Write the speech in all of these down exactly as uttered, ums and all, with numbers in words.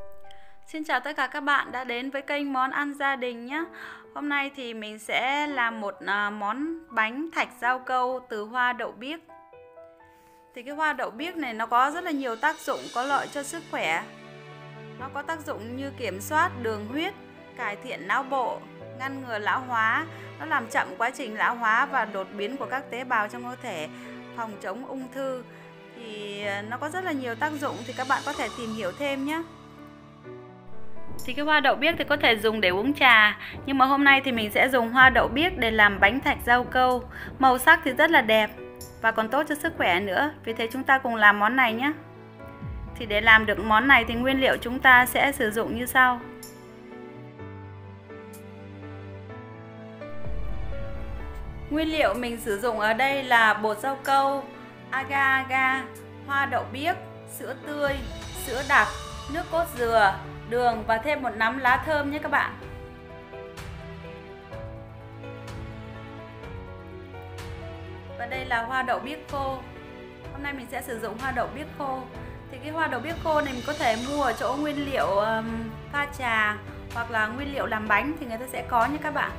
Xin chào tất cả các bạn đã đến với kênh Món Ăn Gia Đình nhé. Hôm nay thì mình sẽ làm một món bánh thạch rau câu từ hoa đậu biếc. Thì cái hoa đậu biếc này nó có rất là nhiều tác dụng có lợi cho sức khỏe. Nó có tác dụng như kiểm soát đường huyết, cải thiện não bộ, ngăn ngừa lão hóa, nó làm chậm quá trình lão hóa và đột biến của các tế bào trong cơ thể, phòng chống ung thư. Thì nó có rất là nhiều tác dụng, thì các bạn có thể tìm hiểu thêm nhé. Thì cái hoa đậu biếc thì có thể dùng để uống trà, nhưng mà hôm nay thì mình sẽ dùng hoa đậu biếc để làm bánh thạch rau câu. Màu sắc thì rất là đẹp và còn tốt cho sức khỏe nữa. Vì thế chúng ta cùng làm món này nhé. Thì để làm được món này thì nguyên liệu chúng ta sẽ sử dụng như sau. Nguyên liệu mình sử dụng ở đây là bột rau câu, agar agar, hoa đậu biếc, sữa tươi, sữa đặc, nước cốt dừa, đường và thêm một nắm lá thơm nhé các bạn. Và đây là hoa đậu biếc khô. Hôm nay mình sẽ sử dụng hoa đậu biếc khô. Thì cái hoa đậu biếc khô này mình có thể mua ở chỗ nguyên liệu um, pha trà hoặc là nguyên liệu làm bánh thì người ta sẽ có nhé các bạn.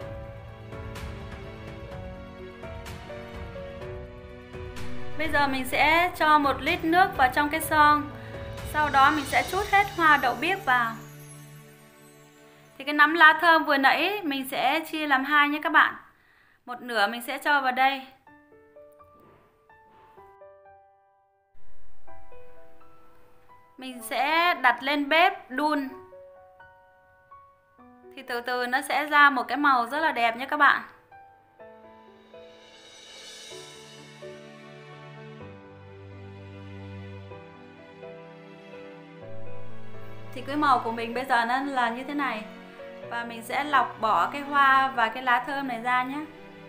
Bây giờ mình sẽ cho một lít nước vào trong cái xoong. Sau đó mình sẽ trút hết hoa đậu biếc vào. Thì cái nắm lá thơm vừa nãy mình sẽ chia làm hai nhé các bạn. Một nửa mình sẽ cho vào đây. Mình sẽ đặt lên bếp đun. Thì từ từ nó sẽ ra một cái màu rất là đẹp nhé các bạn. Thì cái màu của mình bây giờ nó là như thế này. Và mình sẽ lọc bỏ cái hoa và cái lá thơm này ra nhé.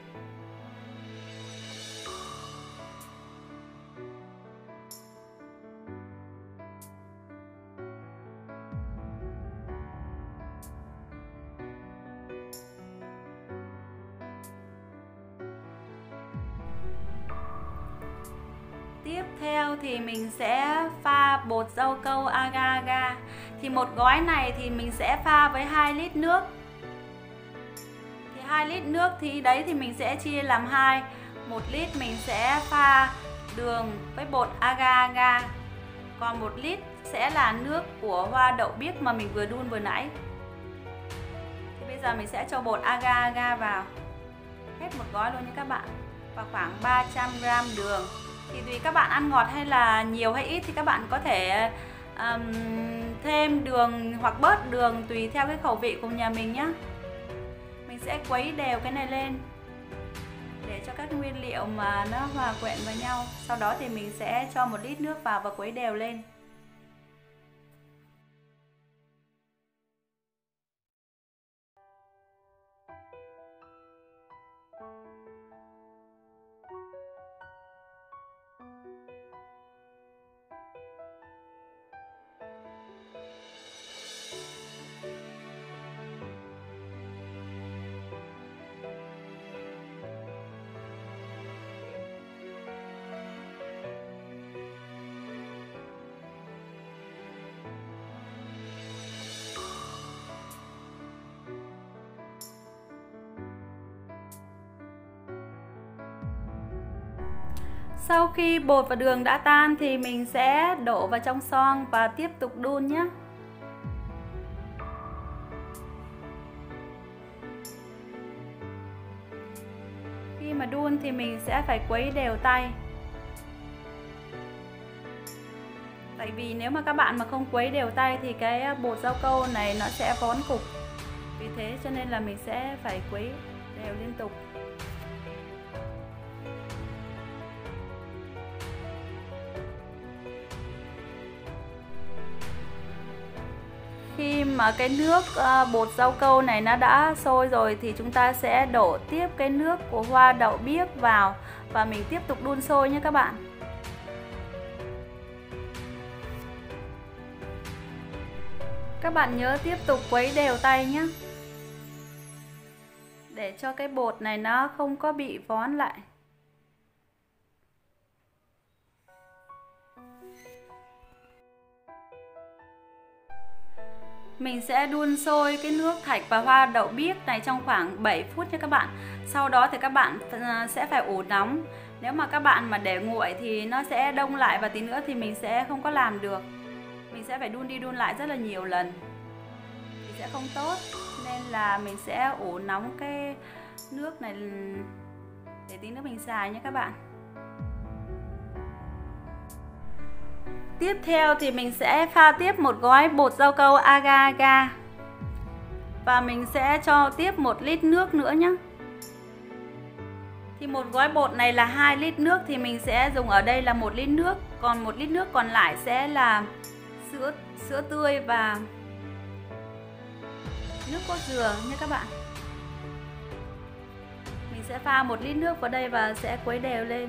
Tiếp theo thì mình sẽ pha bột rau câu agar agar. Thì một gói này thì mình sẽ pha với hai lít nước. Thì hai lít nước thì đấy thì mình sẽ chia làm hai. một lít mình sẽ pha đường với bột agar agar. Còn một lít sẽ là nước của hoa đậu biếc mà mình vừa đun vừa nãy. Thì bây giờ mình sẽ cho bột agar agar vào. Hết một gói luôn nha các bạn. Và khoảng ba trăm gam đường. Thì tùy các bạn ăn ngọt hay là nhiều hay ít thì các bạn có thể um, thêm đường hoặc bớt đường tùy theo cái khẩu vị của nhà mình nhé. Mình sẽ quấy đều cái này lên để cho các nguyên liệu mà nó hòa quyện với nhau. Sau đó thì mình sẽ cho một lít nước vào và quấy đều lên. Sau khi bột và đường đã tan thì mình sẽ đổ vào trong xoong và tiếp tục đun nhé. Khi mà đun thì mình sẽ phải quấy đều tay. Tại vì nếu mà các bạn mà không quấy đều tay thì cái bột rau câu này nó sẽ vón cục. Vì thế cho nên là mình sẽ phải quấy đều liên tục. Khi mà cái nước bột rau câu này nó đã sôi rồi thì chúng ta sẽ đổ tiếp cái nước của hoa đậu biếc vào và mình tiếp tục đun sôi nhé các bạn. Các bạn nhớ tiếp tục quấy đều tay nhé, để cho cái bột này nó không có bị vón lại. Mình sẽ đun sôi cái nước thạch và hoa đậu biếc này trong khoảng bảy phút nha các bạn. Sau đó thì các bạn sẽ phải ủ nóng. Nếu mà các bạn mà để nguội thì nó sẽ đông lại và tí nữa thì mình sẽ không có làm được. Mình sẽ phải đun đi đun lại rất là nhiều lần thì sẽ không tốt. Nên là mình sẽ ủ nóng cái nước này để tí nữa mình xài nha các bạn. Tiếp theo thì mình sẽ pha tiếp một gói bột rau câu agar agar. Và mình sẽ cho tiếp một lít nước nữa nhé. Thì một gói bột này là hai lít nước thì mình sẽ dùng ở đây là một lít nước, còn một lít nước còn lại sẽ là sữa sữa tươi và nước cốt dừa nha các bạn. Mình sẽ pha một lít nước vào đây và sẽ khuấy đều lên.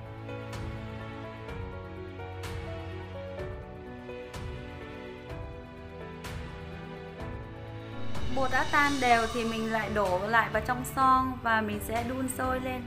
Bột đã tan đều thì mình lại đổ lại vào trong xoong và mình sẽ đun sôi lên.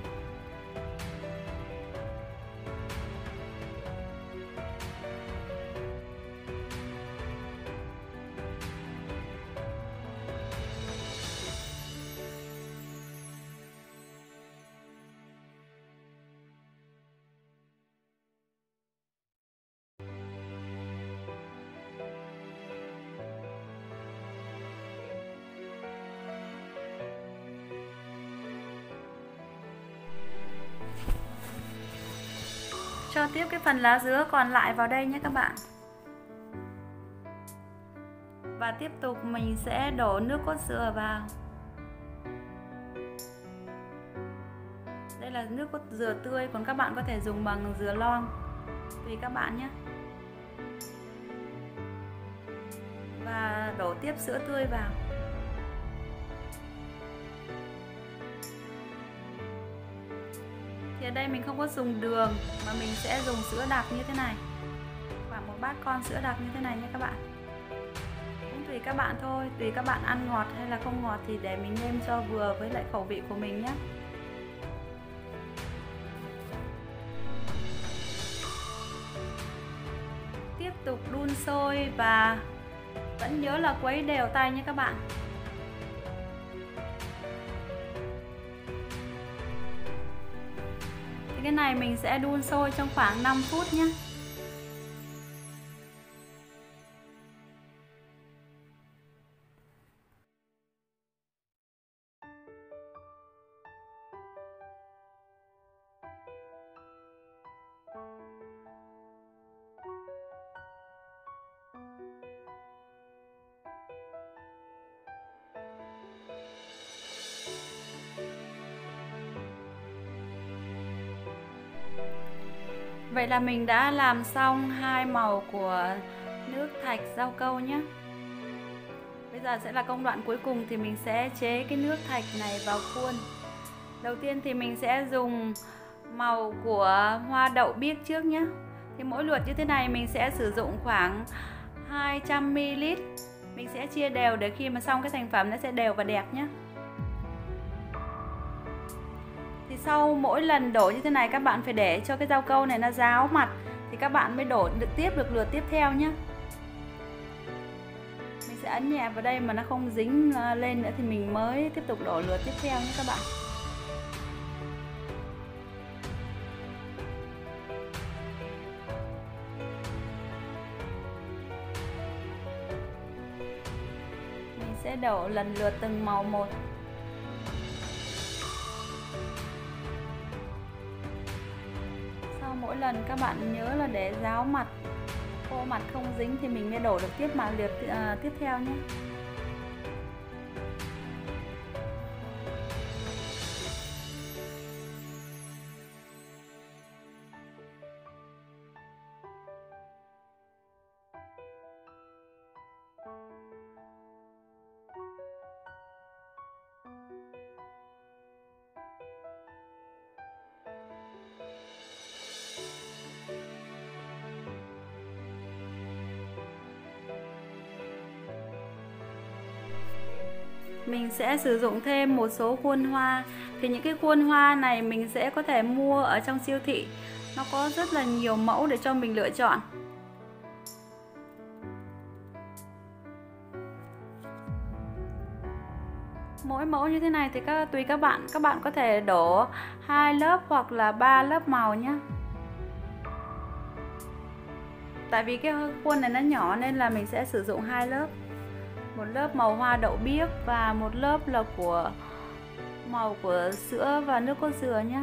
Cho tiếp cái phần lá dứa còn lại vào đây nhé các bạn. Và tiếp tục mình sẽ đổ nước cốt dừa vào. Đây là nước cốt dừa tươi, còn các bạn có thể dùng bằng dừa lon, tùy các bạn nhé. Và đổ tiếp sữa tươi vào. Thì ở đây mình không có dùng đường mà mình sẽ dùng sữa đặc như thế này, khoảng một bát con sữa đặc như thế này nha các bạn. Cũng tùy các bạn thôi, tùy các bạn ăn ngọt hay là không ngọt thì để mình nêm cho vừa với lại khẩu vị của mình nhé. Tiếp tục đun sôi và vẫn nhớ là khuấy đều tay nhé các bạn. Cái này mình sẽ đun sôi trong khoảng năm phút nhé. Vậy là mình đã làm xong hai màu của nước thạch rau câu nhé. Bây giờ sẽ là công đoạn cuối cùng thì mình sẽ chế cái nước thạch này vào khuôn. Đầu tiên thì mình sẽ dùng màu của hoa đậu biếc trước nhé. Thì mỗi lượt như thế này mình sẽ sử dụng khoảng hai trăm mi li lít. Mình sẽ chia đều để khi mà xong cái thành phẩm nó sẽ đều và đẹp nhé. Thì sau mỗi lần đổ như thế này các bạn phải để cho cái rau câu này nó ráo mặt thì các bạn mới đổ được tiếp được lượt tiếp theo nhé. Mình sẽ ấn nhẹ vào đây mà nó không dính lên nữa thì mình mới tiếp tục đổ lượt tiếp theo nhé các bạn. Mình sẽ đổ lần lượt từng màu một. Mỗi lần các bạn nhớ là để ráo mặt, khô mặt không dính thì mình mới đổ được tiếp mà lượt uh, tiếp theo nhé. Mình sẽ sử dụng thêm một số khuôn hoa. Thì những cái khuôn hoa này mình sẽ có thể mua ở trong siêu thị. Nó có rất là nhiều mẫu để cho mình lựa chọn. Mỗi mẫu như thế này thì các tùy các bạn, các bạn có thể đổ hai lớp hoặc là ba lớp màu nhé. Tại vì cái khuôn này nó nhỏ nên là mình sẽ sử dụng hai lớp. Một lớp màu hoa đậu biếc và một lớp là của màu của sữa và nước cốt dừa nhé.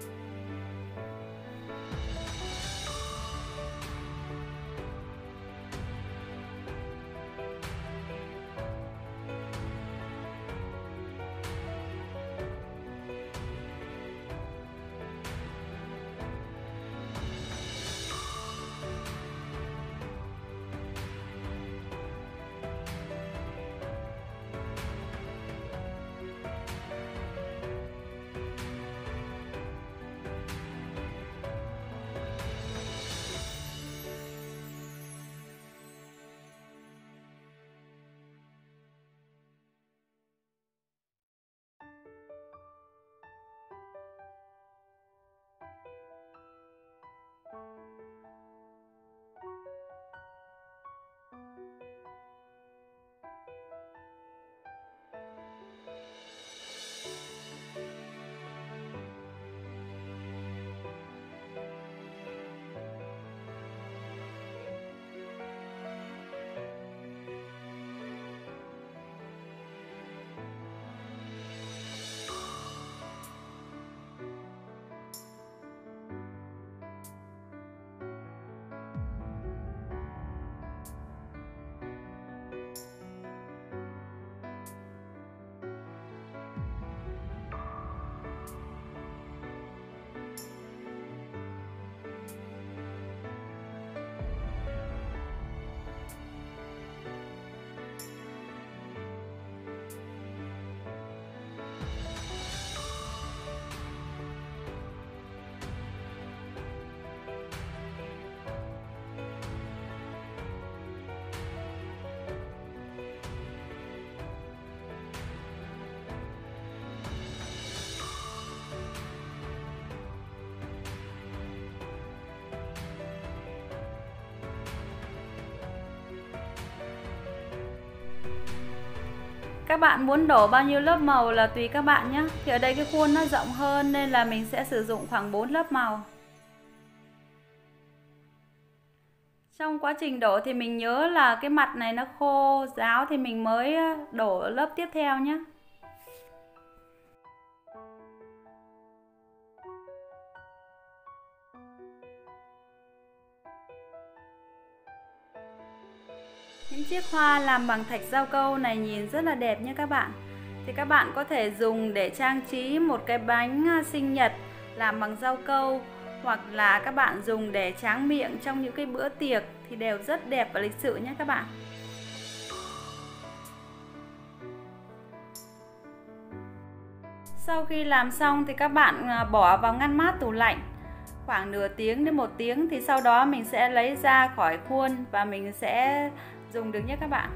Các bạn muốn đổ bao nhiêu lớp màu là tùy các bạn nhé. Thì ở đây cái khuôn nó rộng hơn nên là mình sẽ sử dụng khoảng bốn lớp màu. Trong quá trình đổ thì mình nhớ là cái mặt này nó khô ráo thì mình mới đổ lớp tiếp theo nhé. Những chiếc hoa làm bằng thạch rau câu này nhìn rất là đẹp nha các bạn. Thì các bạn có thể dùng để trang trí một cái bánh sinh nhật làm bằng rau câu, hoặc là các bạn dùng để tráng miệng trong những cái bữa tiệc thì đều rất đẹp và lịch sự nhé các bạn. Sau khi làm xong thì các bạn bỏ vào ngăn mát tủ lạnh khoảng nửa tiếng đến một tiếng, thì sau đó mình sẽ lấy ra khỏi khuôn và mình sẽ dùng được nhé các bạn.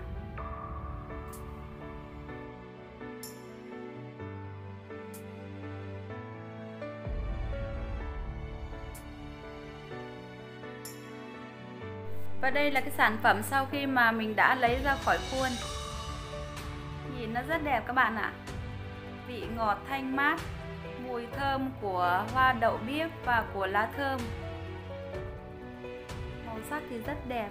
Và đây là cái sản phẩm sau khi mà mình đã lấy ra khỏi khuôn. Nhìn nó rất đẹp các bạn ạ. Vị ngọt thanh mát, mùi thơm của hoa đậu biếc và của lá thơm. Màu sắc thì rất đẹp.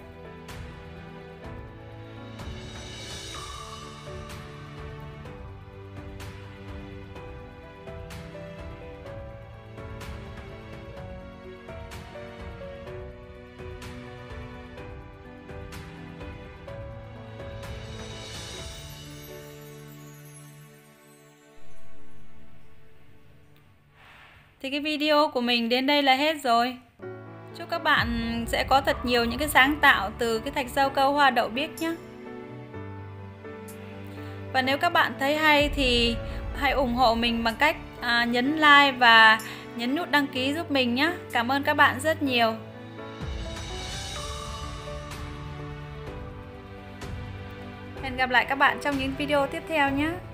Thì cái video của mình đến đây là hết rồi. Chúc các bạn sẽ có thật nhiều những cái sáng tạo từ cái thạch rau câu hoa đậu biếc nhé. Và nếu các bạn thấy hay thì hãy ủng hộ mình bằng cách à, nhấn like và nhấn nút đăng ký giúp mình nhé. Cảm ơn các bạn rất nhiều. Hẹn gặp lại các bạn trong những video tiếp theo nhé.